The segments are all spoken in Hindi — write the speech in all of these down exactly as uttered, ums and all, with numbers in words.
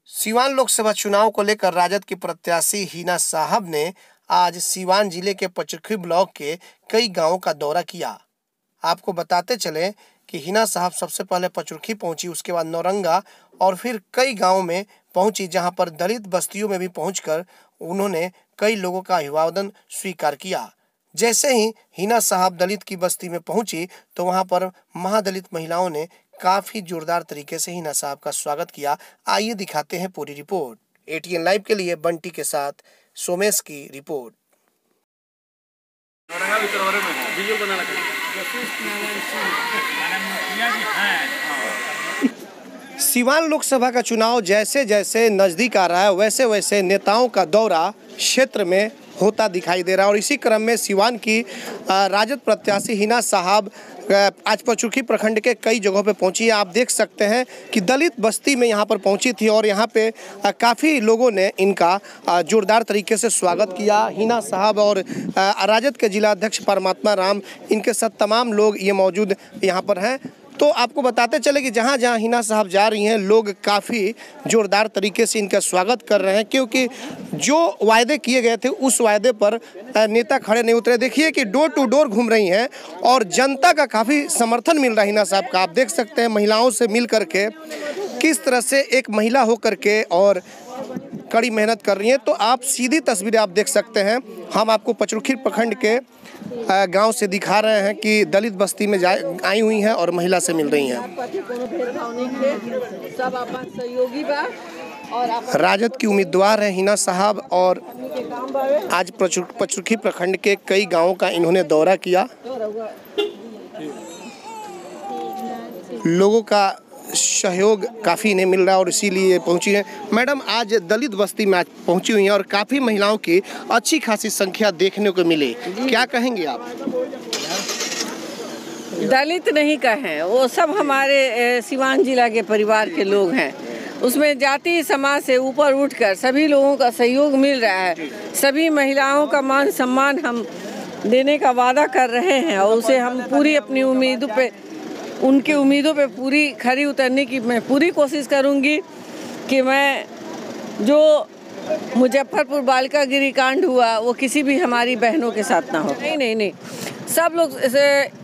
सीवान लोकसभा चुनाव को लेकर राजद की प्रत्याशी हिना साहब ने आज सीवान जिले के पचरुखी ब्लॉक के कई गांवों का दौरा किया। आपको बताते चले कि हिना साहब सबसे पहले पचरुखी पहुंची, उसके बाद नौरंगा और फिर कई गांवों में पहुंची, जहां पर दलित बस्तियों में भी पहुंचकर उन्होंने कई लोगों का अभिवादन स्वीकार किया। जैसे ही हिना साहब दलित की बस्ती में पहुंची तो वहां पर महादलित महिलाओं ने काफी जोरदार तरीके से हिना साहब का स्वागत किया। आइए दिखाते हैं पूरी रिपोर्ट। एटीएन लाइव के लिए बंटी के साथ सोमेश की रिपोर्ट। सीवान लोकसभा का चुनाव जैसे जैसे नजदीक आ रहा है वैसे वैसे नेताओं का दौरा क्षेत्र में होता दिखाई दे रहा है और इसी क्रम में सीवान की राजद प्रत्याशी हिना साहब आज पचरुखी प्रखंड के कई जगहों पे पहुंची है। आप देख सकते हैं कि दलित बस्ती में यहां पर पहुंची थी और यहां पे काफ़ी लोगों ने इनका जोरदार तरीके से स्वागत किया। हिना साहब और राजद के जिला अध्यक्ष परमात्मा राम, इनके साथ तमाम लोग ये मौजूद यहां पर हैं। तो आपको बताते चले कि जहां जहां हिना साहब जा रही हैं लोग काफ़ी जोरदार तरीके से इनका स्वागत कर रहे हैं, क्योंकि जो वायदे किए गए थे उस वायदे पर नेता खड़े नहीं उतरे। देखिए कि डोर टू डोर घूम रही हैं और जनता का काफ़ी समर्थन मिल रहा है हिना साहब का। आप देख सकते हैं महिलाओं से मिल करके किस तरह से एक महिला होकर के और कड़ी मेहनत कर रही हैं। तो आप सीधी तस्वीरें आप देख सकते हैं। हम आपको पचरुखी प्रखंड के गांव से दिखा रहे हैं कि दलित बस्ती में जा आई हुई हैं और महिला से मिल रही हैं। राजद की उम्मीदवार है हिना साहब और आज पचरुखी प्रखंड के कई गांवों का इन्होंने दौरा किया। लोगों का सहयोग काफ़ी इन्हें मिल रहा है और इसीलिए पहुंची है। मैडम, आज दलित बस्ती में आज पहुंची हुई हैं और काफ़ी महिलाओं की अच्छी खासी संख्या देखने को मिली, क्या कहेंगे आप? दलित नहीं कहें, वो सब हमारे सीवान जिला के परिवार के लोग हैं। उसमें जाति समाज से ऊपर उठकर सभी लोगों का सहयोग मिल रहा है। सभी महिलाओं का मान सम्मान हम देने का वादा कर रहे हैं और उसे हम पूरी अपनी उम्मीदों पे उनकी उम्मीदों पे पूरी खरी उतरने की मैं पूरी कोशिश करूंगी कि मैं जो मुजफ्फरपुर बालिका गृह कांड हुआ वो किसी भी हमारी बहनों के साथ ना हो। नहीं नहीं नहीं सब लोग इसे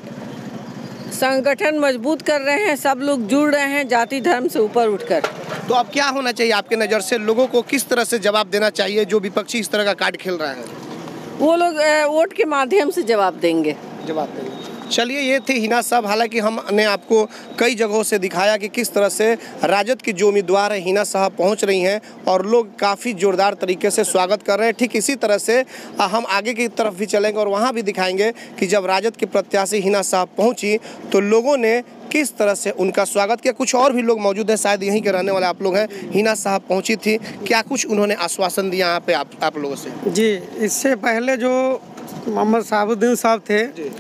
संगठन मजबूत कर रहे हैं, सब लोग जुड़ रहे हैं जाति धर्म से ऊपर उठकर। तो अब क्या होना चाहिए आपके नज़र से? लोगों को किस तरह से जवाब देना चाहिए जो विपक्षी इस तरह का कार्ड खेल रहा है? वो लोग वोट के माध्यम से जवाब देंगे जवाब देंगे चलिए, ये थी हिना साहब। हालांकि हमने आपको कई जगहों से दिखाया कि किस तरह से राजद की जो उम्मीदवार है हिना साहब पहुंच रही हैं और लोग काफ़ी जोरदार तरीके से स्वागत कर रहे हैं। ठीक इसी तरह से हम आगे की तरफ भी चलेंगे और वहां भी दिखाएंगे कि जब राजद की प्रत्याशी हिना साहब पहुंची तो लोगों ने किस तरह से उनका स्वागत किया। कुछ और भी लोग मौजूद हैं, शायद यहीं के रहने वाले आप लोग हैं। हिना साहब पहुँची थी, क्या कुछ उन्होंने आश्वासन दिया यहाँ पे आप, आप लोगों से? जी, इससे पहले जो मोहम्मद साहबुद्दीन साहब थे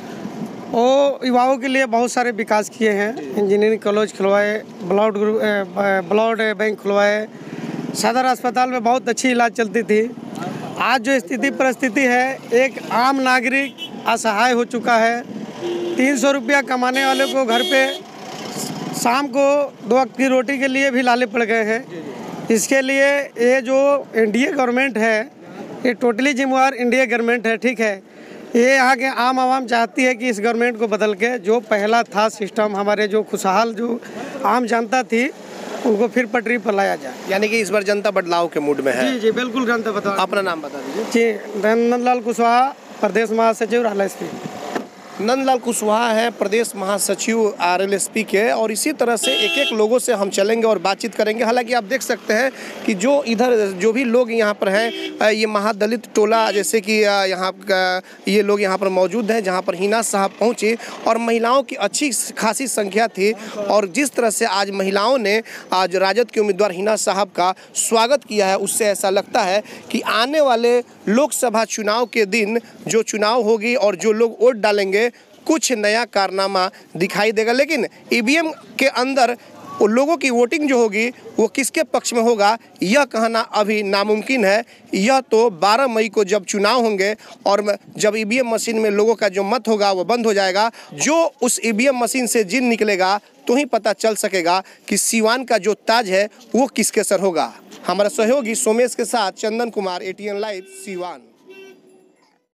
वो युवाओं के लिए बहुत सारे विकास किए हैं। इंजीनियरिंग कॉलेज खुलवाए, ब्लड ब्लड बैंक खुलवाए, सदर अस्पताल में बहुत अच्छी इलाज चलती थी। आज जो स्थिति परिस्थिति है, एक आम नागरिक असहाय हो चुका है। तीन सौ रुपया कमाने वाले को घर पे शाम को दो वक्त की रोटी के लिए भी लाले पड़ गए हैं। इसके लिए ये जो एनडीए गवर्नमेंट है, ये टोटली जिम्मेवार एनडीए गवर्नमेंट है, ठीक है। ये यहाँ के आम आवाम चाहती है कि इस गवर्नमेंट को बदल के जो पहला था सिस्टम, हमारे जो खुशहाल जो आम जनता थी उनको फिर पटरी पर लाया जाए। यानी कि इस बार जनता बदलाव के मूड में है? जी जी बिल्कुल जनता बदलाव। अपना नाम बता दीजिए। जी, नंदलाल कुशवाहा, प्रदेश महासचिव R L S P. Nandlal Kushwaha है प्रदेश महासचिव आर एल एस पी के और इसी तरह से एक एक लोगों से हम चलेंगे और बातचीत करेंगे। हालांकि आप देख सकते हैं कि जो इधर जो भी लोग यहाँ पर हैं, ये महादलित टोला जैसे कि यहाँ ये लोग यहाँ पर मौजूद हैं जहाँ पर हिना साहब पहुँची और महिलाओं की अच्छी खासी संख्या थी। और जिस तरह से आज महिलाओं ने आज राजद के उम्मीदवार हिना साहब का स्वागत किया है, उससे ऐसा लगता है कि आने वाले लोकसभा चुनाव के दिन जो चुनाव होगी और जो लोग वोट डालेंगे कुछ नया कारनामा दिखाई देगा। लेकिन ईवीएम के अंदर लोगों की वोटिंग जो होगी वो किसके पक्ष में होगा यह कहना अभी नामुमकिन है। यह तो बारह मई को जब चुनाव होंगे और जब ईवीएम मशीन में लोगों का जो मत होगा वो बंद हो जाएगा, जो उस ईवीएम मशीन से जिन निकलेगा तो ही पता चल सकेगा कि सीवान का जो ताज है वो किसके सर होगा। हमारे सहयोगी सोमेश के साथ चंदन कुमार, एटीएन लाइव, सीवान।